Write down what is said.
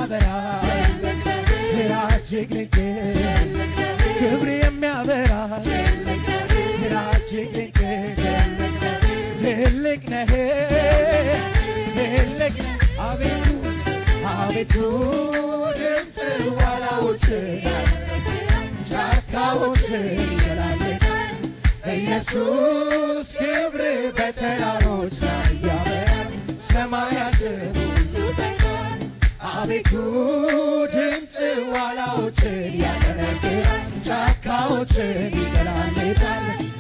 የሚያበራ ስራጅግ ልክ ክብር የሚያበራ ስራጅግ ልክ ትልቅ ነህ ትልቅ አቤቱ አቤቱ ድምፅ ዋላዎች ጫካዎች ይገላል ኢየሱስ ክብር በተራሮች ላይ ያበራል ሰማያት ሁሉ ተንቆ አቤቱ ድምፅ ዋላዎች ያገለግላል ጫካዎች ይገላል